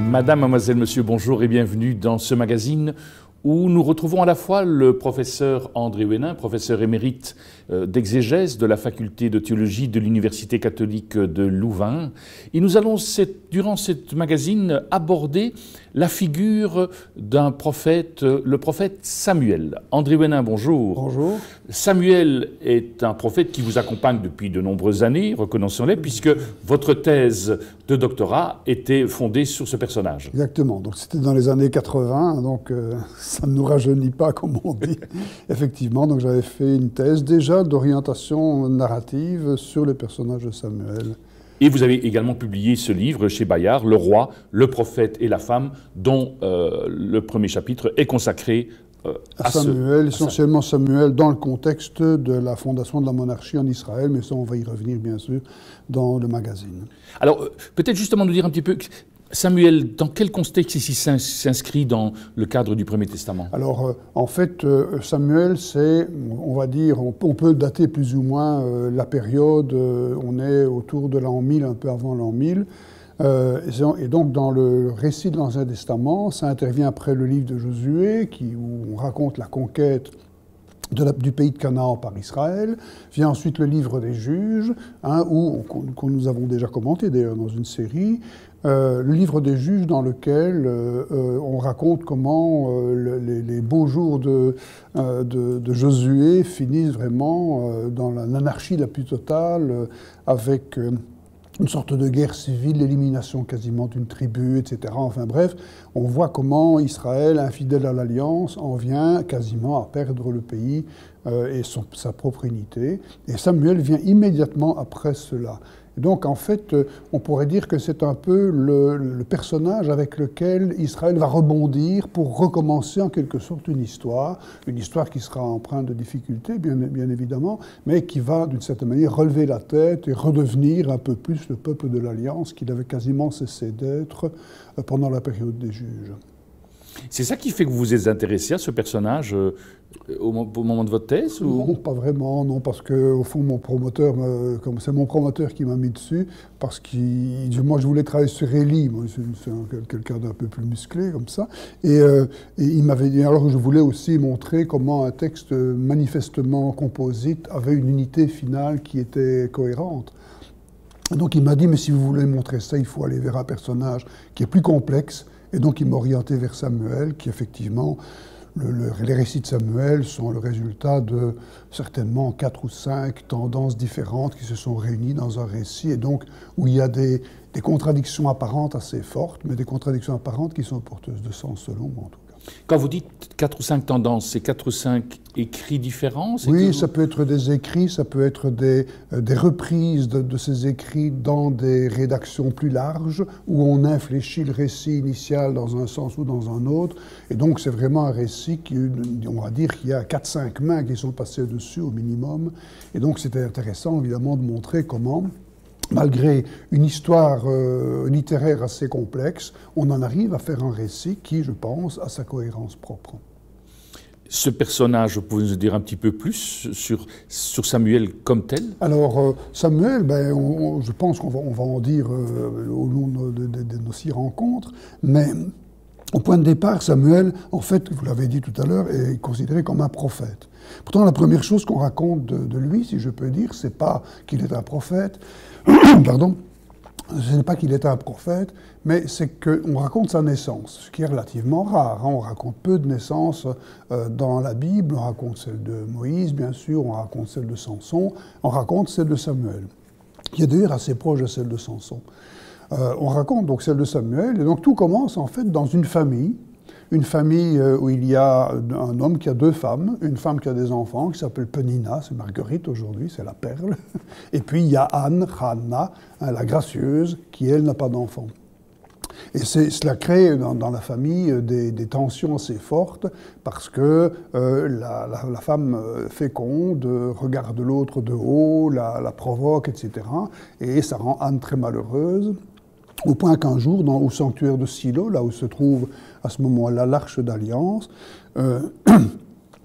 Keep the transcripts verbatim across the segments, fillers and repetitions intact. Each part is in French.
Madame, mademoiselle, monsieur, bonjour et bienvenue dans ce magazine où nous retrouvons à la fois le professeur André Ouénin, professeur émérite d'exégèse de la faculté de théologie de l'Université catholique de Louvain. Et nous allons, cette, durant ce magazine, aborder la figure d'un prophète, le prophète Samuel. André Ouénin, bonjour. Bonjour. Samuel est un prophète qui vous accompagne depuis de nombreuses années, reconnaissons-les, puisque votre thèse de doctorat était fondée sur ce personnage. Exactement. Donc c'était dans les années quatre-vingts, donc euh, ça ne nous rajeunit pas, comme on dit. Effectivement, donc j'avais fait une thèse déjà d'orientation narrative sur le personnage de Samuel. Et vous avez également publié ce livre chez Bayard, Le roi, le prophète et la femme, dont euh, le premier chapitre est consacré euh, à, à Samuel, ce, essentiellement à Samuel, dans le contexte de la fondation de la monarchie en Israël, mais ça on va y revenir bien sûr dans le magazine. Alors peut-être justement nous dire un petit peu, Samuel, dans quel contexte ici s'inscrit dans le cadre du Premier Testament? Alors, euh, en fait, euh, Samuel, c'est, on va dire, on, on peut dater plus ou moins euh, la période, euh, on est autour de l'an mille, un peu avant l'an mille, euh, et, et donc dans le récit de l'Ancien Testament, ça intervient après le livre de Josué, qui, où on raconte la conquête De la, du pays de Canaan par Israël, vient ensuite le livre des juges, hein, où, qu'on nous avons déjà commenté d'ailleurs dans une série, euh, le livre des juges dans lequel euh, euh, on raconte comment euh, le, les, les beaux jours de, euh, de, de Josué finissent vraiment euh, dans l'anarchie la plus totale, euh, avec euh, une sorte de guerre civile, l'élimination quasiment d'une tribu, et cetera. Enfin bref, on voit comment Israël, infidèle à l'Alliance, en vient quasiment à perdre le pays euh, et son, sa propre unité. Et Samuel vient immédiatement après cela. Et donc en fait, on pourrait dire que c'est un peu le, le personnage avec lequel Israël va rebondir pour recommencer en quelque sorte une histoire, une histoire qui sera empreinte de difficultés, bien, bien évidemment, mais qui va d'une certaine manière relever la tête et redevenir un peu plus le peuple de l'Alliance qu'il avait quasiment cessé d'être pendant la période des juges. C'est ça qui fait que vous vous êtes intéressé à ce personnage euh, au, au moment de votre thèse ou... Non, pas vraiment, non, parce que au fond, mon promoteur, comme c'est mon promoteur qui m'a mis dessus, parce que moi, je voulais travailler sur Élie, moi, c'est quelqu'un d'un peu plus musclé, comme ça, et, euh, et il m'avait dit, alors je voulais aussi montrer comment un texte manifestement composite avait une unité finale qui était cohérente. Donc il m'a dit, mais si vous voulez montrer ça, il faut aller vers un personnage qui est plus complexe. Et donc il m'a orienté vers Samuel, qui effectivement, le, le, les récits de Samuel sont le résultat de certainement quatre ou cinq tendances différentes qui se sont réunies dans un récit, et donc où il y a des, des contradictions apparentes assez fortes, mais des contradictions apparentes qui sont porteuses de sens selon moi en tout cas. Quand vous dites quatre ou cinq tendances, c'est quatre ou cinq écrits différents? Oui, que... ça peut être des écrits, ça peut être des, euh, des reprises de, de ces écrits dans des rédactions plus larges, où on infléchit le récit initial dans un sens ou dans un autre. Et donc c'est vraiment un récit qui, on va dire qu'il y a quatre cinq mains qui sont passées dessus au minimum. Et donc c'était intéressant évidemment de montrer comment, malgré une histoire euh, littéraire assez complexe, on en arrive à faire un récit qui, je pense, a sa cohérence propre. Ce personnage, vous pouvez nous dire un petit peu plus sur, sur Samuel comme tel? Alors, euh, Samuel, ben, on, on, je pense qu'on va, on va en dire euh, au long de, de, de, de nos six rencontres, mais au point de départ, Samuel, en fait, vous l'avez dit tout à l'heure, est considéré comme un prophète. Pourtant, la première chose qu'on raconte de, de lui, si je peux dire, c'est pas qu'il est un prophète, pardon, ce n'est pas qu'il est un prophète, mais c'est qu'on raconte sa naissance, ce qui est relativement rare. Hein. On raconte peu de naissances euh, dans la Bible, on raconte celle de Moïse, bien sûr, on raconte celle de Samson, on raconte celle de Samuel, qui est d'ailleurs assez proche de celle de Samson. Euh, on raconte donc celle de Samuel, et donc tout commence en fait dans une famille, une famille où il y a un homme qui a deux femmes, une femme qui a des enfants, qui s'appelle Penina, c'est Marguerite aujourd'hui, c'est la perle, et puis il y a Anne, Hannah, hein, la gracieuse, qui elle n'a pas d'enfants. Et cela crée dans, dans la famille des, des tensions assez fortes, parce que euh, la, la, la femme féconde regarde l'autre de haut, la, la provoque, et cetera, et ça rend Anne très malheureuse. Au point qu'un jour, dans, au sanctuaire de Silo, là où se trouve à ce moment-là l'Arche d'Alliance, euh,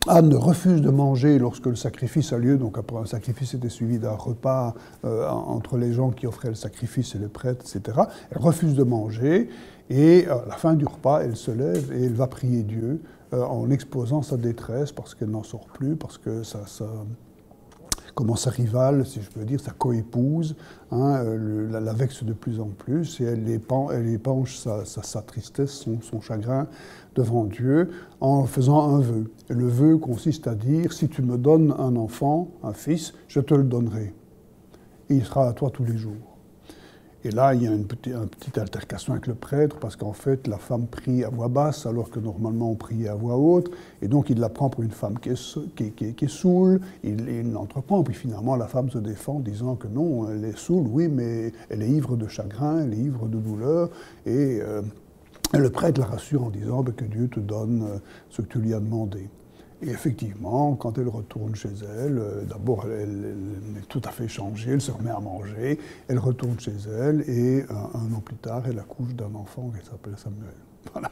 Anne refuse de manger lorsque le sacrifice a lieu, donc après un sacrifice était suivi d'un repas euh, entre les gens qui offraient le sacrifice et le prêtre, et cetera. Elle refuse de manger et à la fin du repas, elle se lève et elle va prier Dieu euh, en exposant sa détresse parce qu'elle n'en sort plus, parce que ça... ça comment sa rivale, si je peux dire, sa coépouse, hein, le, la, la vexe de plus en plus, et elle épanche, elle épanche sa, sa, sa tristesse, son, son chagrin devant Dieu, en faisant un vœu. Et le vœu consiste à dire, si tu me donnes un enfant, un fils, je te le donnerai. Et il sera à toi tous les jours. Et là, il y a une petite, une petite altercation avec le prêtre, parce qu'en fait, la femme prie à voix basse, alors que normalement on priait à voix haute. Et donc, il la prend pour une femme qui est, qui, qui, qui est saoule. Il, il l'entreprend. Puis finalement, la femme se défend, disant que non, elle est saoule, oui, mais elle est ivre de chagrin, elle est ivre de douleur. Et euh, le prêtre la rassure en disant que Dieu te donne ce que tu lui as demandé. Et effectivement, quand elle retourne chez elle, euh, d'abord elle, elle, elle est tout à fait changée, elle se remet à manger, elle retourne chez elle et un, un an plus tard, elle accouche d'un enfant qui s'appelle Samuel. Voilà.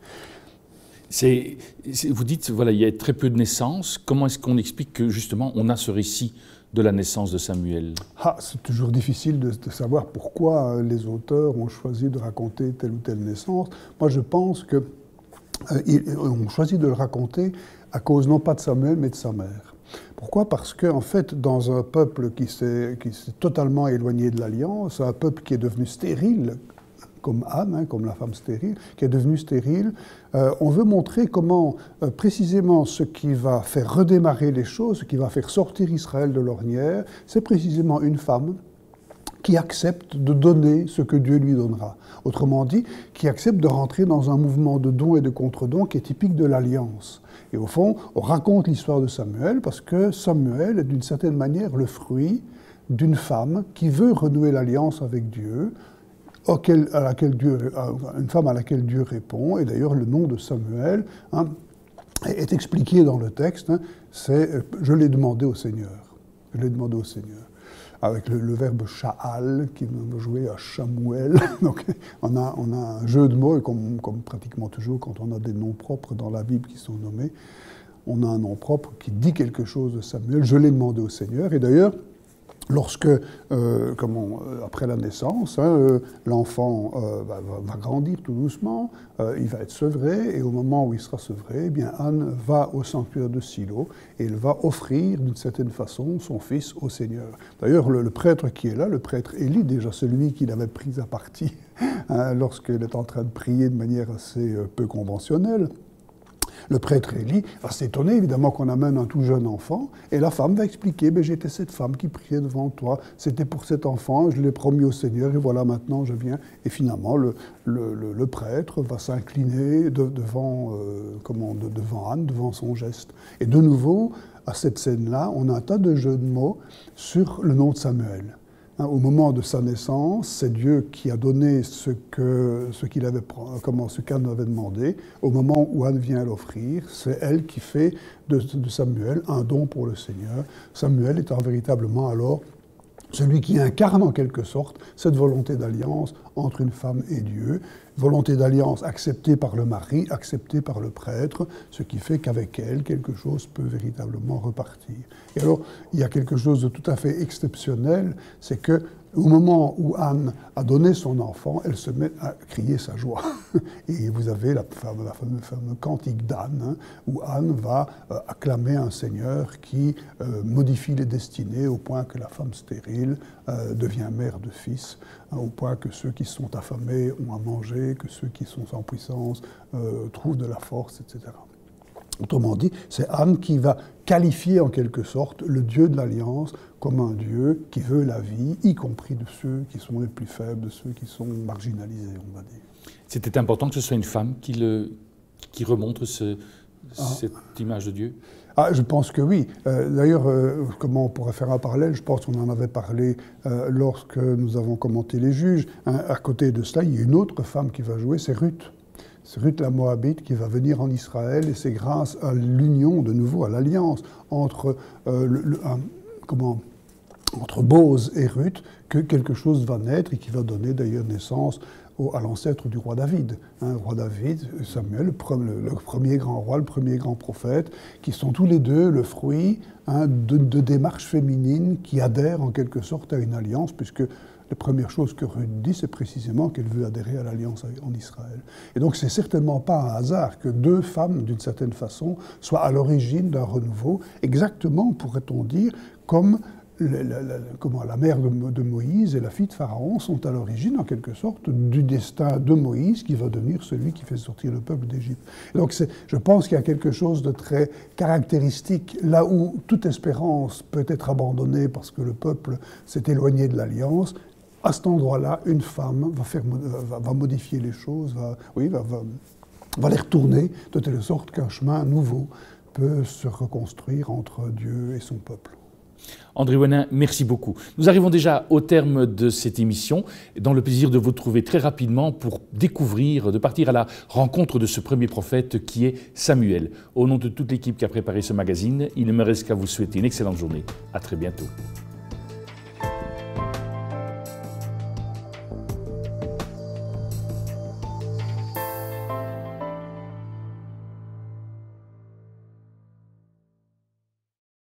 C'est, c'est, vous dites, voilà, il y a très peu de naissances. Comment est-ce qu'on explique que justement on a ce récit de la naissance de Samuel? Ah, c'est toujours difficile de, de savoir pourquoi les auteurs ont choisi de raconter telle ou telle naissance. Moi, je pense que euh, ils ont choisi de le raconter à cause non pas de Samuel, mais de sa mère. Pourquoi? Parce qu'en en fait, dans un peuple qui s'est, qui s'est totalement éloigné de l'Alliance, un peuple qui est devenu stérile, comme Anne, hein, comme la femme stérile, qui est devenue stérile, euh, on veut montrer comment, euh, précisément, ce qui va faire redémarrer les choses, ce qui va faire sortir Israël de l'ornière, c'est précisément une femme qui accepte de donner ce que Dieu lui donnera. Autrement dit, qui accepte de rentrer dans un mouvement de don et de contre-don qui est typique de l'Alliance. Et au fond, on raconte l'histoire de Samuel parce que Samuel est d'une certaine manière le fruit d'une femme qui veut renouer l'alliance avec Dieu, auquel, à laquelle Dieu, une femme à laquelle Dieu répond. Et d'ailleurs, le nom de Samuel hein, est expliqué dans le texte. Hein, c'est « je l'ai demandé au Seigneur ». Je l'ai demandé au Seigneur. Avec le, le verbe Sha'al, qui va jouer à Shamuel. Donc, on a, on a un jeu de mots, et comme, comme pratiquement toujours, quand on a des noms propres dans la Bible qui sont nommés, on a un nom propre qui dit quelque chose de Samuel. Je l'ai demandé au Seigneur. Et d'ailleurs, lorsque, euh, comment, après la naissance, hein, euh, l'enfant euh, va, va grandir tout doucement, euh, il va être sevré, et au moment où il sera sevré, eh bien, Anne va au sanctuaire de Silo, et elle va offrir d'une certaine façon son fils au Seigneur. D'ailleurs, le, le prêtre qui est là, le prêtre Élie, déjà celui qu'il avait pris à partie hein, lorsqu'il est en train de prier de manière assez euh, peu conventionnelle, le prêtre Élie va s'étonner évidemment qu'on amène un tout jeune enfant, et la femme va expliquer ben, « j'étais cette femme qui priait devant toi, c'était pour cet enfant, je l'ai promis au Seigneur, et voilà maintenant je viens ». Et finalement, le, le, le, le prêtre va s'incliner de, devant, euh, comment, de, devant Anne, devant son geste. Et de nouveau, à cette scène-là, on a un tas de jeux de mots sur le nom de Samuel. Au moment de sa naissance, c'est Dieu qui a donné ce que, ce qu'il avait, comment, ce qu'Anne avait demandé. Au moment où Anne vient l'offrir, c'est elle qui fait de, de Samuel un don pour le Seigneur. Samuel étant véritablement alors celui qui incarne en quelque sorte cette volonté d'alliance entre une femme et Dieu, volonté d'alliance acceptée par le mari, acceptée par le prêtre, ce qui fait qu'avec elle, quelque chose peut véritablement repartir. Et alors, il y a quelque chose de tout à fait exceptionnel, c'est que au moment où Anne a donné son enfant, elle se met à crier sa joie. Et vous avez la fameuse, la fameuse, fameuse cantique d'Anne, hein, où Anne va euh, acclamer un Seigneur qui euh, modifie les destinées au point que la femme stérile euh, devient mère de fils, hein, au point que ceux qui sont affamés ont à manger, que ceux qui sont sans puissance euh, trouvent de la force, et cetera. Autrement dit, c'est Anne qui va qualifier en quelque sorte le Dieu de l'Alliance comme un Dieu qui veut la vie, y compris de ceux qui sont les plus faibles, de ceux qui sont marginalisés, on va dire. C'était important que ce soit une femme qui, le, qui remontre ce, ah. cette image de Dieu? Ah, je pense que oui. Euh, D'ailleurs, euh, comment on pourrait faire un parallèle? Je pense qu'on en avait parlé euh, lorsque nous avons commenté les juges. Hein, à côté de cela, il y a une autre femme qui va jouer, c'est Ruth. C'est Ruth la Moabite qui va venir en Israël, et c'est grâce à l'union, de nouveau, à l'alliance entre, euh, le, le, un, comment, entre Boz et Ruth que quelque chose va naître et qui va donner d'ailleurs naissance au, à l'ancêtre du roi David. Hein, le roi David, Samuel, le, pre, le, le premier grand roi, le premier grand prophète, qui sont tous les deux le fruit hein, de, de démarches féminines qui adhèrent en quelque sorte à une alliance, puisque la première chose que Ruth dit, c'est précisément qu'elle veut adhérer à l'alliance en Israël. Et donc, c'est certainement pas un hasard que deux femmes, d'une certaine façon, soient à l'origine d'un renouveau, exactement, pourrait-on dire, comme la, la, la, comment, la mère de, de Moïse et la fille de Pharaon sont à l'origine, en quelque sorte, du destin de Moïse, qui va devenir celui qui fait sortir le peuple d'Égypte. Donc, je pense qu'il y a quelque chose de très caractéristique, là où toute espérance peut être abandonnée parce que le peuple s'est éloigné de l'alliance. À cet endroit-là, une femme va, faire, va, va modifier les choses, va, oui, va, va, va les retourner, de telle sorte qu'un chemin nouveau peut se reconstruire entre Dieu et son peuple. André Ouenin, merci beaucoup. Nous arrivons déjà au terme de cette émission, dans le plaisir de vous retrouver très rapidement pour découvrir, de partir à la rencontre de ce premier prophète qui est Samuel. Au nom de toute l'équipe qui a préparé ce magazine, il ne me reste qu'à vous souhaiter une excellente journée. À très bientôt.